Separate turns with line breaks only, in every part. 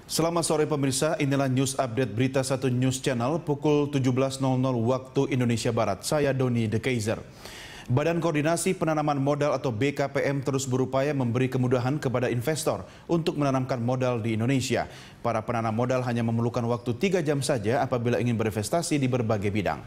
Selamat sore pemirsa, inilah news update Berita 1 News Channel pukul 17.00 waktu Indonesia Barat. Saya Doni De Kaiser. Badan Koordinasi Penanaman Modal atau BKPM terus berupaya memberi kemudahan kepada investor untuk menanamkan modal di Indonesia. Para penanam modal hanya memerlukan waktu 3 jam saja apabila ingin berinvestasi di berbagai bidang.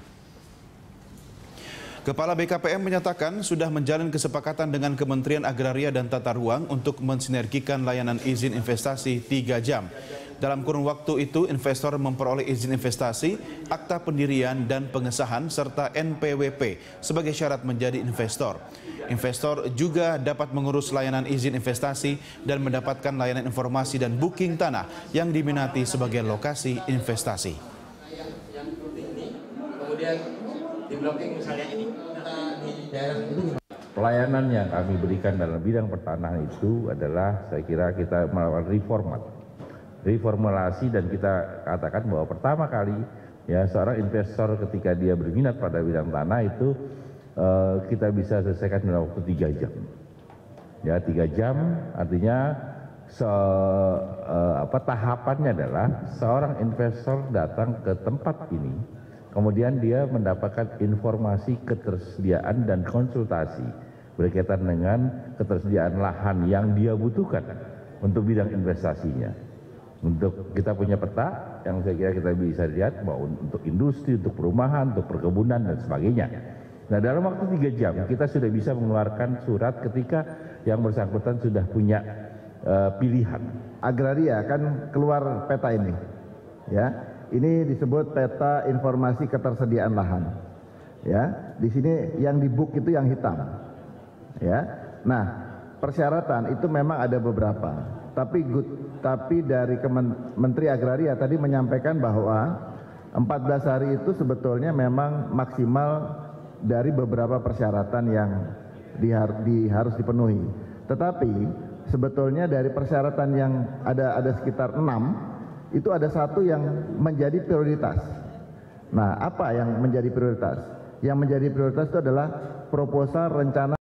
Kepala BKPM menyatakan sudah menjalin kesepakatan dengan Kementerian Agraria dan Tata Ruang untuk mensinergikan layanan izin investasi 3 jam. Dalam kurun waktu itu, investor memperoleh izin investasi, akta pendirian dan pengesahan, serta NPWP sebagai syarat menjadi investor. Investor juga dapat mengurus layanan izin investasi dan mendapatkan layanan informasi dan booking tanah yang diminati sebagai lokasi investasi.
Kemudian di blocking misalnya ini di daerah itu.
Pelayanan yang kami berikan dalam bidang pertanahan itu adalah, saya kira kita melakukan reformulasi, dan kita katakan bahwa pertama kali ya seorang investor ketika dia berminat pada bidang tanah itu kita bisa selesaikan dalam waktu 3 jam. Ya, 3 jam artinya tahapannya adalah seorang investor datang ke tempat ini, kemudian dia mendapatkan informasi ketersediaan dan konsultasi berkaitan dengan ketersediaan lahan yang dia butuhkan untuk bidang investasinya. Untuk kita punya peta yang saya kira kita bisa lihat bahwa untuk industri, untuk perumahan, untuk perkebunan dan sebagainya. Nah, dalam waktu 3 jam kita sudah bisa mengeluarkan surat ketika yang bersangkutan sudah punya pilihan.
Agraria kan keluar peta ini, ya. Ini disebut peta informasi ketersediaan lahan. Ya, di sini yang di book itu yang hitam. Ya. Nah, persyaratan itu memang ada beberapa. Tapi dari Menteri Agraria tadi menyampaikan bahwa 14 hari itu sebetulnya memang maksimal dari beberapa persyaratan yang harus dipenuhi. Tetapi sebetulnya dari persyaratan yang ada sekitar 6, itu ada satu yang menjadi prioritas. Nah, apa yang menjadi prioritas? Yang menjadi prioritas itu adalah proposal rencana